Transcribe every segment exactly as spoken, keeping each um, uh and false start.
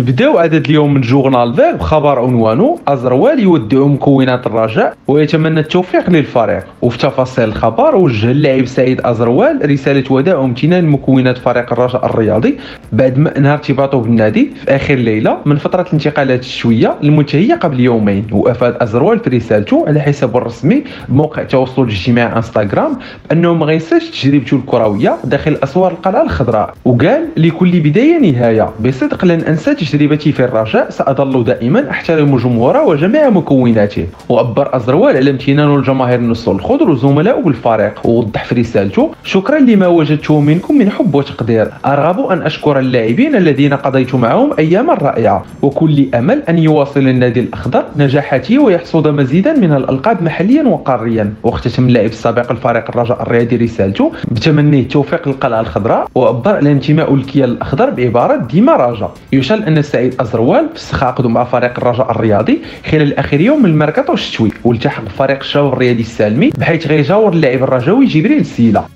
بداو عدد اليوم من جورنال فيغ بخبر عنوانه أزروال يودع مكونات الرجاء ويتمنى التوفيق للفريق. وفي تفاصيل الخبر وجه اللاعب سعيد أزروال رسالة وداع وامتنان لمكونات فريق الرجاء الرياضي بعد ما انهى ارتباطه بالنادي في آخر ليلة من فترة الانتقالات الشتوية المنتهية قبل يومين. وأفاد أزروال في رسالته على حسابه الرسمي بموقع التواصل الاجتماعي انستغرام بأنه ما غينساش تجربته الكروية داخل أسوار القلعة الخضراء، وقال لكل بداية نهاية، بصدق لن أنسى تجربتي في الرجاء، سأظل دائما أحترم جمهوره وجميع مكوناته. وعبر أزروال على امتنانه لجماهير النصر الخضر وزملائه بالفريق، ووضح في رسالته: شكرا لما وجدته منكم من حب وتقدير، أرغب أن أشكر اللاعبين الذين قضيت معهم أياما رائعة، وكل أمل أن يواصل النادي الأخضر نجاحاته ويحصد مزيدا من الألقاب محليا وقاريا. واختتم اللاعب السابق الفريق الرجاء الرياضي رسالته بتمني التوفيق للقلعة الخضراء، وعبر على انتمائه للكيان الأخضر بعبارة ديما رجاء. يشار أن سعيد أزروال فسخ عقده مع فريق الرجاء الرياضي خلال آخر يوم من الميركاتو الشتوي، والتحق بفريق الشباب الرياضي السالمي بحيث غيجاور اللاعب الرجاوي جبريل سيلا.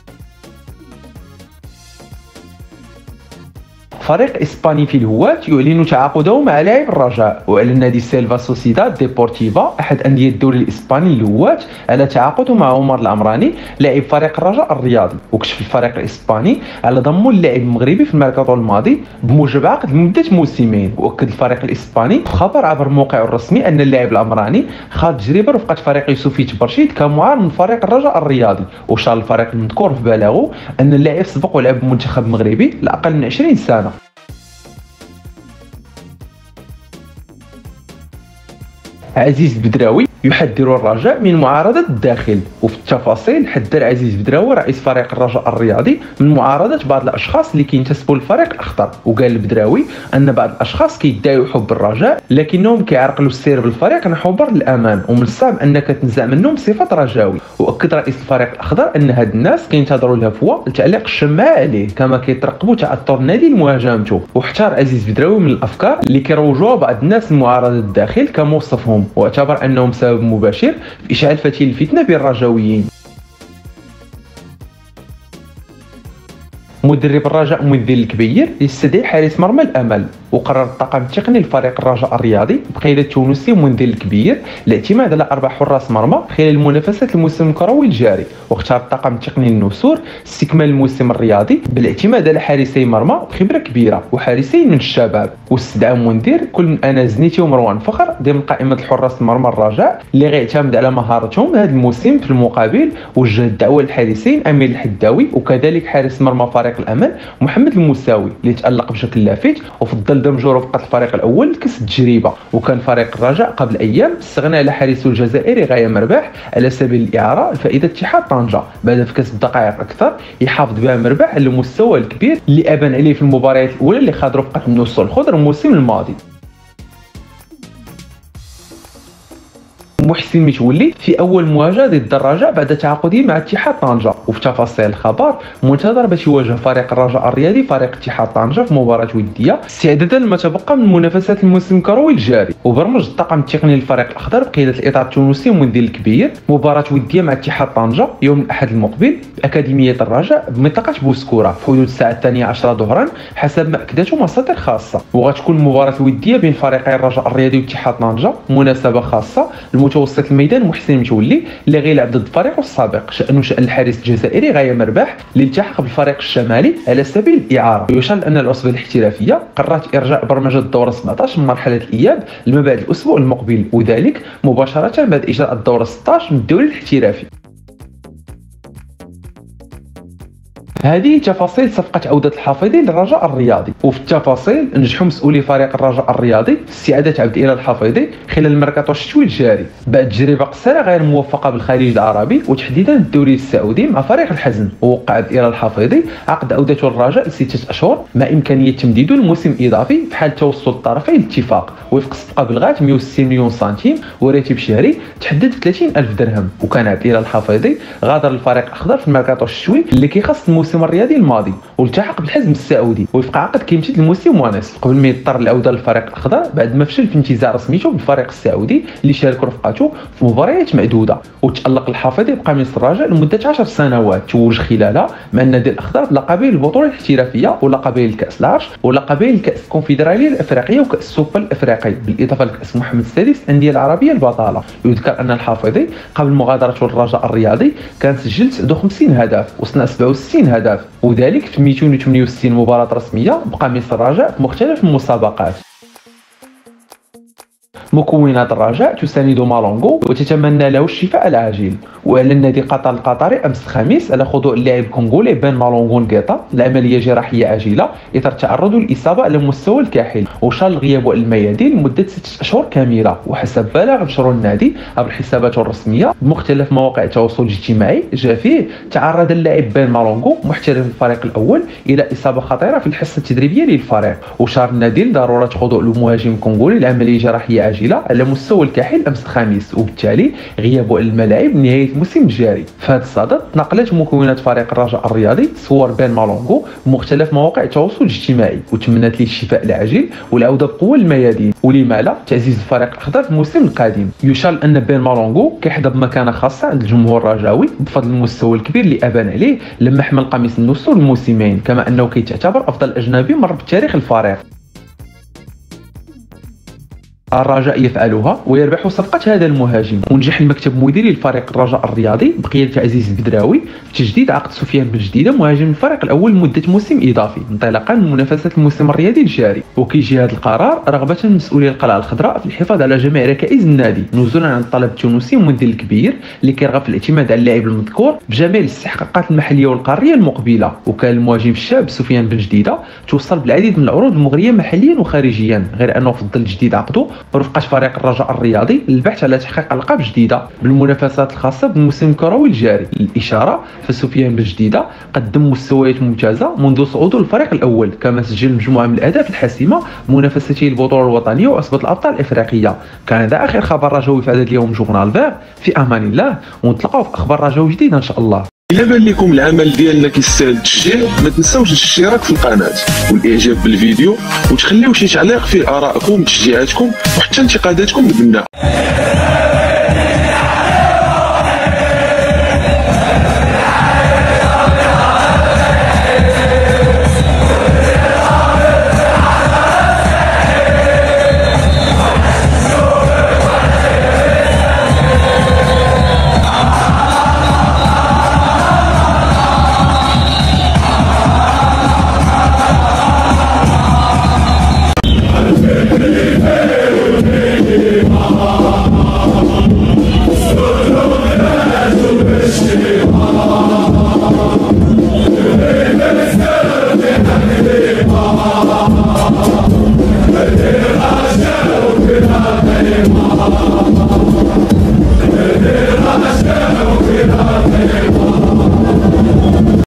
فريق إسباني في الهوات يعلن تعاقده مع لاعب الرجاء. وأعلن نادي سيلفا سوسيداد ديبورتيفا أحد أندية الدوري الإسباني الهوات على تعاقده مع عمر العمراني لاعب فريق الرجاء الرياضي. وكشف الفريق الإسباني على ضم اللاعب المغربي في الميركاتو الماضي بموجب عقد لمدة موسمين. وأكد الفريق الإسباني في خبر عبر موقعه الرسمي أن اللاعب العمراني خاض تجربة رفقة فريق يوسفيت برشيد كمعار من فريق الرجاء الرياضي. وشار الفريق المذكور في بلاغه أن اللاعب سبق ولعب بمنتخب مغربي لأقل من عشرين سنة. عزيز بدراوي يحذر الرجاء من معارضة الداخل. وفي التفاصيل حذر عزيز بدراوي رئيس فريق الرجاء الرياضي من معارضة بعض الأشخاص اللي كينتسبوا للفريق الأخضر. وقال البدراوي أن بعض الأشخاص كيدعيوا حب الرجاء لكنهم كيعرقلوا السير بالفريق نحو بر الأمان، ومن الصعب أنك تنزع منهم صفة رجاوي. وأكد رئيس الفريق الأخضر أن هاد الناس كينتظروا الهفوة لتعليق الشماعة عليه، كما كيترقبوا تعثر النادي لمهاجمته. واحتار عزيز بدراوي من الأفكار اللي كيروجوها بعض الناس لمعارضة الداخل كموصفهم، واعتبر أنهم سبب مباشر في إشعال فتيل الفتنة بين الرجاويين. مدرب الرجاء منذر الكبير يستدعي حارس مرمى الامل. وقرر الطاقم التقني لفريق الرجاء الرياضي بقياده التونسي منذر الكبير الاعتماد على اربع حراس مرمى خلال منافسه الموسم الكروي الجاري. واختار الطاقم التقني النسور استكمال الموسم الرياضي بالاعتماد على حارسي مرمى بخبره كبيره وحارسين من الشباب. واستدعى منذر كل من انس زنيتي ومروان فخر ضمن قائمه الحراس المرمى الرجاء اللي غيعتمد على مهارتهم هذا الموسم. في المقابل وجه الدعوه للحارسين امير الحداوي وكذلك حارس مرمى فريق الامل محمد المساوي اللي تالق بشكل لافت وفضل دمجه رفقه الفريق الاول لكسب التجربه. وكان فريق الرجاء قبل ايام استغنى على حارسه الجزائري غايه مرباح على سبيل الاعاره لفائده اتحاد طنجه بعد في كسب دقائق اكثر يحافظ بها مرباح على المستوى الكبير اللي ابان عليه في المباريات الاولى اللي خاض رفقه النصر الخضر الموسم الماضي. محسن متولي في اول مواجهه ضد الرجاء بعد تعاقده مع اتحاد طنجه. وفي تفاصيل الخبر منتظر باش يواجه فريق الرجاء الرياضي فريق اتحاد طنجه في مباراه وديه استعدادا لما تبقى من منافسات الموسم الكروي الجاري. وبرمج الطاقم التقني للفريق الاخضر بقياده الاطار التونسي منذر الكبير مباراه وديه مع اتحاد طنجه يوم الاحد المقبل باكاديميه الرجاء بمنطقه بوسكوره في حدود الساعه الثانية عشرة ظهرا حسب ما اكدته مصادر خاصه. وغتكون المباراه الوديه بين فريقي الرجاء الرياضي واتحاد طنجه مناسبه خاصه متوسط الميدان محسن متولي اللي غيلعب ضد فريقه السابق شأنه شأن الحارس الجزائري غايه مرباح اللي التحق بالفريق الشمالي على سبيل الاعاره. يشار ان العصبه الاحترافيه قررت ارجاء برمجه الدوره سبعطاش من مرحله الاياب لما بعد الاسبوع المقبل، وذلك مباشره بعد اجراء الدوره ستطاش من الدوري الاحترافي. هذه تفاصيل صفقة عودة الحافظي للرجاء الرياضي. وفي التفاصيل نجحوا مسؤولي فريق الرجاء الرياضي في استعادة عبد الإله الحافظي خلال الميركاتو الشتوي الجاري بعد تجربة قصيرة غير موفقة بالخليج العربي وتحديدا الدوري السعودي مع فريق الحزم. ووقع عبد الإله الحافظي عقد عودته للرجاء لستة أشهر مع إمكانية تمديده لموسم إضافي في حال توصل الطرفين لاتفاق وفق صفقة بلغات مئة وستين مليون سنتيم وراتب شهري تحدد ب ثلاثين ألف درهم. وكان عبد الإله الحافظي غادر الفريق الأخضر في الميركاتو الشتوي اللي كيخص الموسم الموسم الرياضي الماضي والتحق بالحزم السعودي وفق عقد كيمتد لموسم ونصف قبل ما يضطر للعوده للفريق الاخضر بعد ما فشل في انتزاع رسميته بالفريق السعودي اللي شارك رفقته في مباريات معدوده. وتألق الحافظي بقميص الرجاء لمده عشر سنوات توج خلالها مع النادي الاخضر بلقبين البطوله الاحترافيه ولقبين الكاس العرش ولقبين الكاس الكونفدراليه الافريقيه وكاس السوبر الافريقي بالاضافه لكاس محمد السادس الانديه العربيه البطاله. يذكر ان الحافظي قبل مغادرته للرجاء الرياضي كان سجل تسعة وخمسين هدف وصنع سبعة وستين هدف وذلك في مئتين وثمانية وستين مباراه رسميه بقميص الرجاء في مختلف المسابقات. مكونات الرجاء تساند مالونغو وتتمنى له الشفاء العاجل. واعلن نادي قطر القطري امس الخميس على خضوع اللاعب الكونغولي بن مالونغو نكيطا لعمليه جراحيه عاجله اثر تعرضه للاصابه على مستوى الكاحل وشال الغياب عن الميادين لمده ستة اشهر كامله. وحسب بلاغ نشر النادي عبر حساباته الرسميه بمختلف مواقع التواصل الاجتماعي جاء فيه تعرض اللاعب بن مالونغو محترف الفريق الاول الى اصابه خطيره في الحصه التدريبيه للفريق. وشار النادي لضروره خضوع المهاجم الكونغولي لعمليه جراحيه عاجله على مستوى الكاحل امس الخميس وبالتالي غيابه عن الملاعب نهايه الموسم الجاري. في هذا الصدد نقلت مكونات فريق الرجاء الرياضي صور بن مالونغو بمختلف مواقع التواصل الاجتماعي وتمنت ليه الشفاء العاجل والعوده بقوه للميادين ولما لا تعزيز الفريق الاخضر في الموسم القادم. يشار ان بن مالونغو كيحظى بمكانه خاصه عند الجمهور الرجاوي بفضل المستوى الكبير اللي ابان عليه لما حمل قميص النسور الموسمين كما انه كيتعتبر افضل اجنبي مر بتاريخ الفريق. الرجاء يفعلها ويربح صفقة هذا المهاجم. ونجح المكتب المديري للفريق الرجاء الرياضي بقيادة عزيز البدراوي في تجديد عقد سفيان بن جديدة مهاجم الفريق الأول لمدة موسم إضافي انطلاقا من منافسة الموسم الرياضي الجاري. وكيجي هذا القرار رغبة من مسؤولي القلعة الخضراء في الحفاظ على جميع ركائز النادي نزولا عن الطلب التونسي المندل الكبير اللي كيرغب في الاعتماد على اللاعب المذكور بجميع الاستحقاقات المحلية والقارية المقبلة. وكان المهاجم الشاب سفيان بن جديدة توصل بالعديد من العروض المغرية محليا وخارجيا غير أنه فضل تجديد عقده ورفقة فريق الرجاء الرياضي للبحث على تحقيق ألقاب جديدة بالمنافسات الخاصة بالموسم الكروي الجاري. للإشارة فسفيان بن جديدة قدم مستويات ممتازة منذ صعوده للفريق الأول كما سجل مجموعة من الأهداف الحاسمة منافسته البطولة الوطنية وأصبت الأبطال الإفريقية. كان هذا آخر خبر رجاوي في هذا اليوم جورنال فيغ. في أمان الله ونتلاقاو في أخبار رجاوي جديدة إن شاء الله. إلا بان لكم العمل ديالنا كيستاهل التشجيع ما تنساوش الاشتراك في القناه والاعجاب بالفيديو وتخليو شي تعليق فيه ارائكم وتشجيعاتكم وحتى انتقاداتكم البناء.